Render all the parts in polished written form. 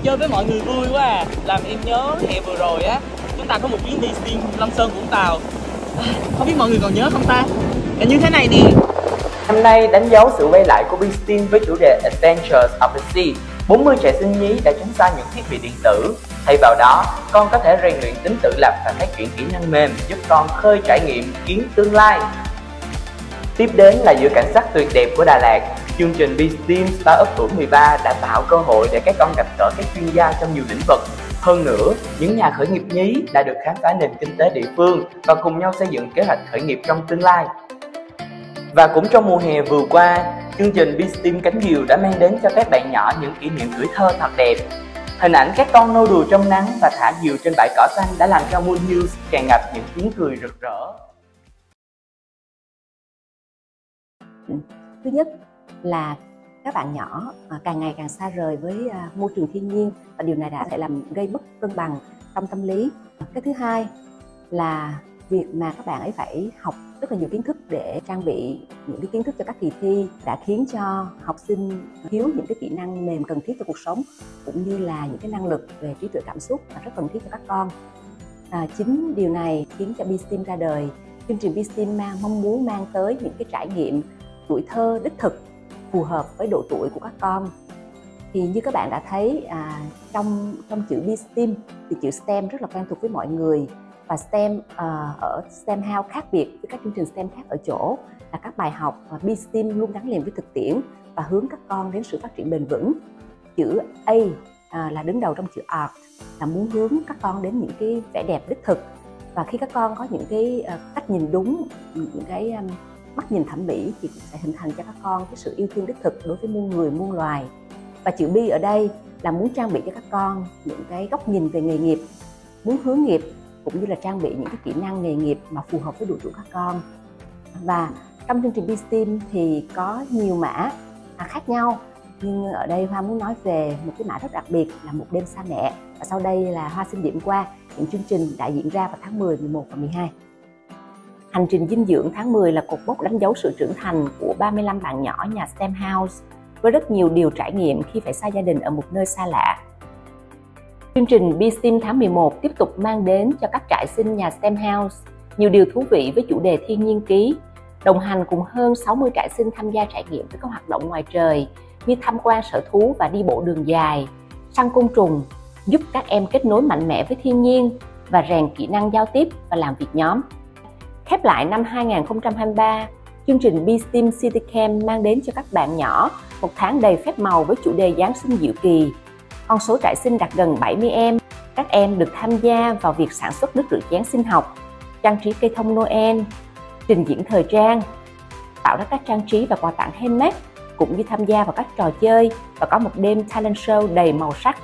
chơi với mọi người vui quá à. Làm em nhớ hè vừa rồi á, chúng ta có một chuyến đi STEAM Lâm Sơn Vũng Tàu. Không biết mọi người còn nhớ không ta? Là như thế này nè. Năm nay đánh dấu sự quay lại của BeSTEAM với chủ đề Adventures of the Sea. 40 trại sinh nhí đã tránh xa những thiết bị điện tử. Thay vào đó, con có thể rèn luyện tính tự lập và phát triển kỹ năng mềm, giúp con khơi trải nghiệm kiến tương lai. Tiếp đến là giữa cảnh sắc tuyệt đẹp của Đà Lạt. Chương trình BeSTEAM Startup tuổi 13 đã tạo cơ hội để các con gặp gỡ các chuyên gia trong nhiều lĩnh vực. Hơn nữa, những nhà khởi nghiệp nhí đã được khám phá nền kinh tế địa phương và cùng nhau xây dựng kế hoạch khởi nghiệp trong tương lai. Và cũng trong mùa hè vừa qua, chương trình BeSTEAM Cánh Diều đã mang đến cho các bạn nhỏ những kỷ niệm tuổi thơ thật đẹp. Hình ảnh các con nô đùa trong nắng và thả diều trên bãi cỏ xanh đã làm cho Moon Hills tràn ngập những tiếng cười rực rỡ. Thứ nhất là các bạn nhỏ càng ngày càng xa rời với môi trường thiên nhiên, và điều này đã thể làm gây mất cân bằng trong tâm lý. Cái thứ hai là việc mà các bạn ấy phải học rất là nhiều kiến thức để trang bị những cái kiến thức cho các kỳ thi đã khiến cho học sinh thiếu những cái kỹ năng mềm cần thiết cho cuộc sống, cũng như là những cái năng lực về trí tuệ cảm xúc rất cần thiết cho các con. Chính điều này khiến cho BeSTEAM ra đời. Chương trình BeSTEAM mong muốn mang tới những cái trải nghiệm tuổi thơ đích thực phù hợp với độ tuổi của các con. Thì như các bạn đã thấy trong chữ BeSTEAM thì chữ STEM rất là quen thuộc với mọi người, và STEM ở STEM House khác biệt với các chương trình STEM khác ở chỗ là các bài học BeSTEAM luôn gắn liền với thực tiễn và hướng các con đến sự phát triển bền vững. Chữ A là đứng đầu trong chữ Art, là muốn hướng các con đến những cái vẻ đẹp đích thực, và khi các con có những cái cách nhìn đúng, những cái mắt nhìn thẩm mỹ thì cũng sẽ hình thành cho các con cái sự yêu thương đích thực đối với muôn người muôn loài. Và chữ B ở đây là muốn trang bị cho các con những cái góc nhìn về nghề nghiệp, muốn hướng nghiệp, cũng như là trang bị những cái kỹ năng nghề nghiệp mà phù hợp với độ tuổi các con. Và trong chương trình BeSTEAM thì có nhiều mã khác nhau, nhưng ở đây Hoa muốn nói về một cái mã rất đặc biệt là Một Đêm Xa Mẹ, và sau đây là Hoa xin điểm qua những chương trình đã diễn ra vào tháng 10, 11 và 12. Hành trình dinh dưỡng tháng 10 là cột mốc đánh dấu sự trưởng thành của 35 bạn nhỏ nhà STEM House, với rất nhiều điều trải nghiệm khi phải xa gia đình ở một nơi xa lạ. Chương trình BeSTEAM tháng 11 tiếp tục mang đến cho các trại sinh nhà STEM House nhiều điều thú vị với chủ đề Thiên nhiên ký, đồng hành cùng hơn 60 trại sinh tham gia trải nghiệm với các hoạt động ngoài trời như tham quan sở thú và đi bộ đường dài, săn côn trùng, giúp các em kết nối mạnh mẽ với thiên nhiên và rèn kỹ năng giao tiếp và làm việc nhóm. Khép lại năm 2023, chương trình BeSTEAM City Camp mang đến cho các bạn nhỏ một tháng đầy phép màu với chủ đề Giáng sinh diệu kỳ. Con số trại sinh đạt gần 70 em. Các em được tham gia vào việc sản xuất nước rửa chén sinh học, trang trí cây thông Noel, trình diễn thời trang, tạo ra các trang trí và quà tặng handmade, cũng như tham gia vào các trò chơi và có một đêm talent show đầy màu sắc.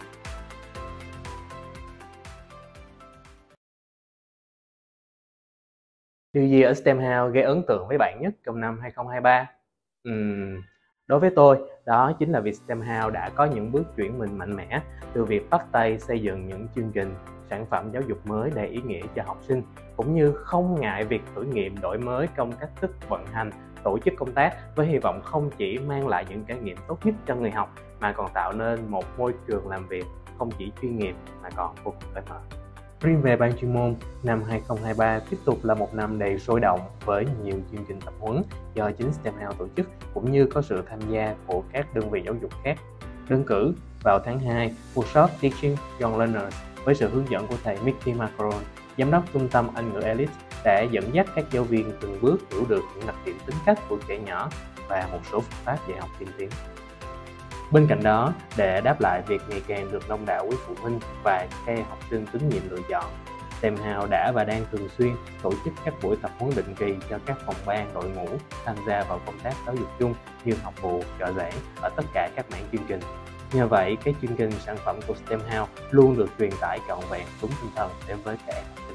Điều gì ở STEM House gây ấn tượng với bạn nhất trong năm 2023? Đối với tôi, đó chính là việc STEM House đã có những bước chuyển mình mạnh mẽ từ việc bắt tay xây dựng những chương trình, sản phẩm giáo dục mới đầy ý nghĩa cho học sinh, cũng như không ngại việc thử nghiệm đổi mới trong cách thức vận hành, tổ chức công tác, với hy vọng không chỉ mang lại những trải nghiệm tốt nhất cho người học mà còn tạo nên một môi trường làm việc không chỉ chuyên nghiệp mà còn vô cùng cởi mở. Riêng về ban chuyên môn, năm 2023 tiếp tục là một năm đầy sôi động với nhiều chương trình tập huấn do chính STEM House tổ chức, cũng như có sự tham gia của các đơn vị giáo dục khác. Đơn cử, vào tháng 2, workshop Teaching Young Learners với sự hướng dẫn của thầy Mickey Macron, giám đốc trung tâm Anh ngữ Elite, đã dẫn dắt các giáo viên từng bước hiểu được những đặc điểm tính cách của trẻ nhỏ và một số phương pháp dạy học tiên tiến. Bên cạnh đó, để đáp lại việc ngày càng được đông đảo quý phụ huynh và các học sinh tín nhiệm lựa chọn, STEM House đã và đang thường xuyên tổ chức các buổi tập huấn định kỳ cho các phòng ban đội ngũ tham gia vào công tác giáo dục chung như học vụ, trợ giảng ở tất cả các mảng chương trình. Nhờ vậy, các chương trình sản phẩm của STEM House luôn được truyền tải trọn vẹn đúng tinh thần đến với các em học sinh.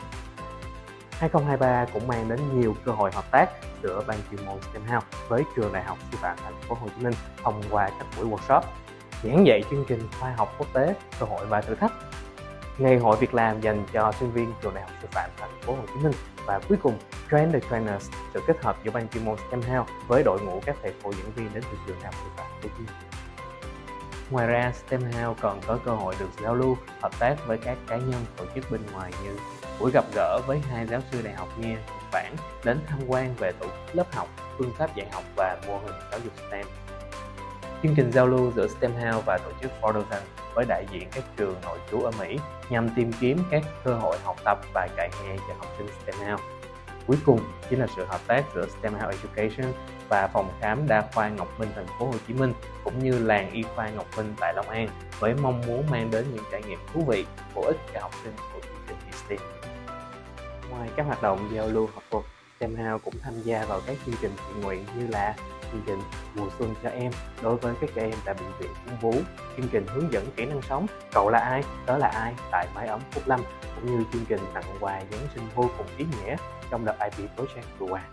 2023 cũng mang đến nhiều cơ hội hợp tác giữa ban chuyên môn STEM House với trường Đại học Sư phạm Thành phố Hồ Chí Minh thông qua các buổi workshop, giảng dạy chương trình khoa học quốc tế, cơ hội và thử thách, ngày hội việc làm dành cho sinh viên trường Đại học Sư phạm Thành phố Hồ Chí Minh, và cuối cùng Train the Trainers, sự kết hợp giữa ban chuyên môn STEM House với đội ngũ các thầy cô giảng viên đến từ trường Đại học Sư phạm Hồ Chí Minh. Ngoài ra, STEM House còn có cơ hội được giao lưu, hợp tác với các cá nhân, tổ chức bên ngoài như buổi gặp gỡ với 2 giáo sư đại học Nha, Nhật Bản đến tham quan về tổ chức lớp học, phương pháp dạy học và mô hình giáo dục STEM. Chương trình giao lưu giữa STEM House và tổ chức Fordovan với đại diện các trường nội trú ở Mỹ nhằm tìm kiếm các cơ hội học tập và trại hè cho học sinh STEM House. Cuối cùng chính là sự hợp tác giữa STEM House Education và phòng khám đa khoa Ngọc Minh thành phố Hồ Chí Minh cũng như làng y khoa Ngọc Minh tại Long An với mong muốn mang đến những trải nghiệm thú vị, bổ ích cho học sinh của chương trình STEM. Ngoài các hoạt động giao lưu học thuật, STEM House cũng tham gia vào các chương trình thiện nguyện như là chương trình Mùa Xuân cho em đối với các trẻ em tại bệnh viện Ung Bướu, chương trình hướng dẫn kỹ năng sống Cậu là ai, tớ là ai tại Mái ấm Phúc Lâm, cũng như chương trình tặng quà Giáng sinh vô cùng ý nghĩa trong đợt IP Project vừa qua.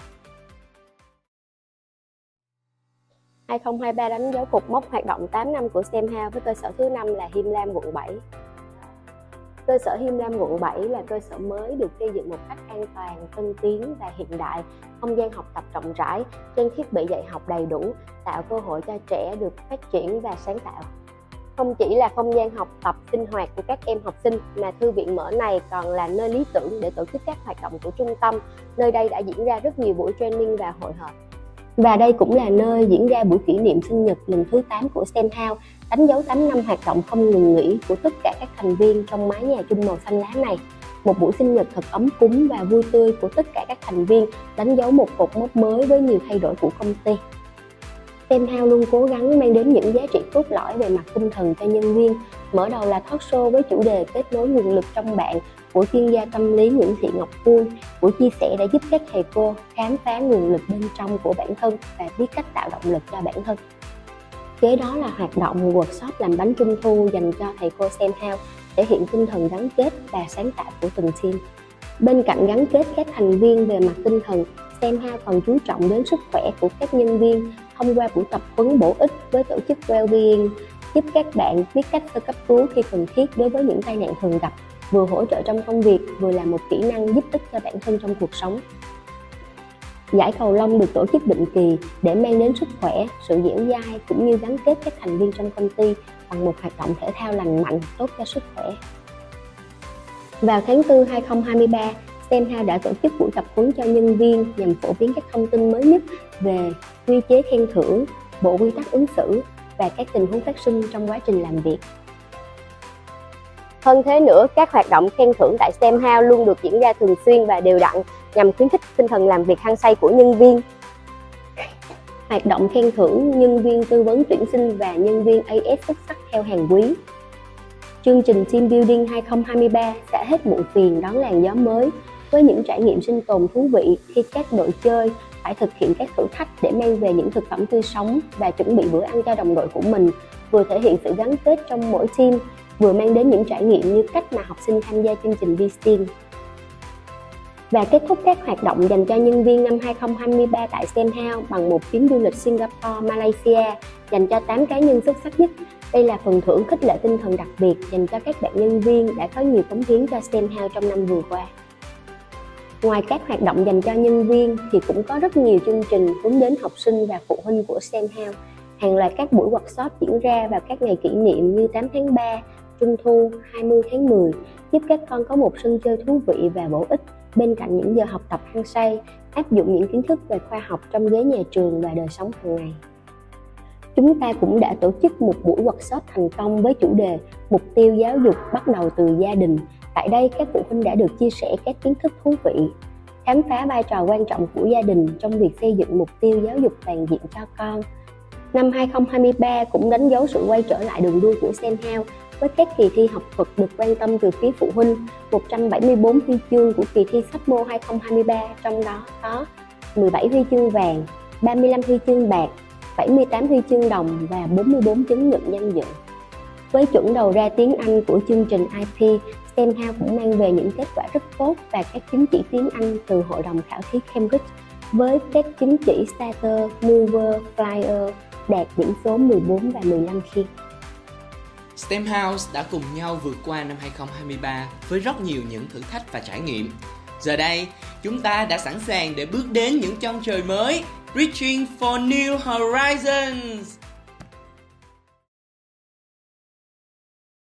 2023 đánh dấu cột mốc hoạt động 8 năm của STEM House với cơ sở thứ 5 là Him Lam quận 7. Cơ sở Him Lam quận 7 là cơ sở mới được xây dựng một cách an toàn, tân tiến và hiện đại, không gian học tập rộng rãi, trang thiết bị dạy học đầy đủ, tạo cơ hội cho trẻ được phát triển và sáng tạo. Không chỉ là không gian học tập sinh hoạt của các em học sinh, mà thư viện mở này còn là nơi lý tưởng để tổ chức các hoạt động của trung tâm. Nơi đây đã diễn ra rất nhiều buổi training và hội họp. Và đây cũng là nơi diễn ra buổi kỷ niệm sinh nhật lần thứ 8 của STEM House, đánh dấu 8 năm hoạt động không ngừng nghỉ của tất cả các thành viên trong mái nhà chung màu xanh lá này. Một buổi sinh nhật thật ấm cúng và vui tươi của tất cả các thành viên, đánh dấu một cột mốc mới với nhiều thay đổi của công ty. STEM House luôn cố gắng mang đến những giá trị cốt lõi về mặt tinh thần cho nhân viên. Mở đầu là talk show với chủ đề kết nối nguồn lực trong bạn của chuyên gia tâm lý Nguyễn Thị Ngọc Vui. Buổi chia sẻ đã giúp các thầy cô khám phá nguồn lực bên trong của bản thân và biết cách tạo động lực cho bản thân. Kế đó là hoạt động workshop làm bánh trung thu dành cho thầy cô STEM House, thể hiện tinh thần gắn kết và sáng tạo của từng team. Bên cạnh gắn kết các thành viên về mặt tinh thần, STEM House còn chú trọng đến sức khỏe của các nhân viên thông qua buổi tập huấn bổ ích với tổ chức Wellbeing, giúp các bạn biết cách sơ cấp cứu khi cần thiết đối với những tai nạn thường gặp, vừa hỗ trợ trong công việc, vừa là một kỹ năng giúp ích cho bản thân trong cuộc sống. Giải cầu lông được tổ chức định kỳ để mang đến sức khỏe, sự dẻo dai cũng như gắn kết các thành viên trong công ty bằng một hoạt động thể thao lành mạnh, tốt cho sức khỏe. Vào tháng 4 2023, STEM House đã tổ chức buổi tập huấn cho nhân viên nhằm phổ biến các thông tin mới nhất về quy chế khen thưởng, bộ quy tắc ứng xử và các tình huống phát sinh trong quá trình làm việc. Hơn thế nữa, các hoạt động khen thưởng tại STEM House luôn được diễn ra thường xuyên và đều đặn nhằm khuyến khích tinh thần làm việc hăng say của nhân viên. Hoạt động khen thưởng nhân viên tư vấn tuyển sinh và nhân viên AS xuất sắc theo hàng quý. Chương trình Team Building 2023 sẽ hết muộn phiền đón làn gió mới với những trải nghiệm sinh tồn thú vị khi các đội chơi phải thực hiện các thử thách để mang về những thực phẩm tươi sống và chuẩn bị bữa ăn cho đồng đội của mình, vừa thể hiện sự gắn kết trong mỗi team, vừa mang đến những trải nghiệm như cách mà học sinh tham gia chương trình V-STEAM. Và kết thúc các hoạt động dành cho nhân viên năm 2023 tại STEM House bằng một chuyến du lịch Singapore, Malaysia dành cho 8 cá nhân xuất sắc nhất. Đây là phần thưởng khích lệ tinh thần đặc biệt dành cho các bạn nhân viên đã có nhiều cống hiến cho STEM House trong năm vừa qua. Ngoài các hoạt động dành cho nhân viên thì cũng có rất nhiều chương trình hướng đến học sinh và phụ huynh của STEM House. Hàng loạt các buổi workshop diễn ra vào các ngày kỷ niệm như 8 tháng 3, Trung thu, 20 tháng 10, giúp các con có một sân chơi thú vị và bổ ích bên cạnh những giờ học tập hăng say, áp dụng những kiến thức về khoa học trong ghế nhà trường và đời sống hàng ngày. Chúng ta cũng đã tổ chức một buổi workshop thành công với chủ đề Mục tiêu giáo dục bắt đầu từ gia đình. Tại đây, các phụ huynh đã được chia sẻ các kiến thức thú vị, khám phá vai trò quan trọng của gia đình trong việc xây dựng mục tiêu giáo dục toàn diện cho con. Năm 2023 cũng đánh dấu sự quay trở lại đường đua của STEM House với các kỳ thi học thuật được quan tâm từ phía phụ huynh, 174 huy chương của kỳ thi SAPMO 2023, trong đó có 17 huy chương vàng, 35 huy chương bạc, 78 huy chương đồng và 44 chứng nhận danh dự. Với chuẩn đầu ra tiếng Anh của chương trình IP, STEM House cũng mang về những kết quả rất tốt và các chứng chỉ tiếng Anh từ Hội đồng khảo thí Cambridge với các chứng chỉ Starter, Mover, Flyer đạt điểm số 14 và 15 khi. STEM House đã cùng nhau vượt qua năm 2023 với rất nhiều những thử thách và trải nghiệm. Giờ đây, chúng ta đã sẵn sàng để bước đến những chân trời mới, Reaching for New Horizons.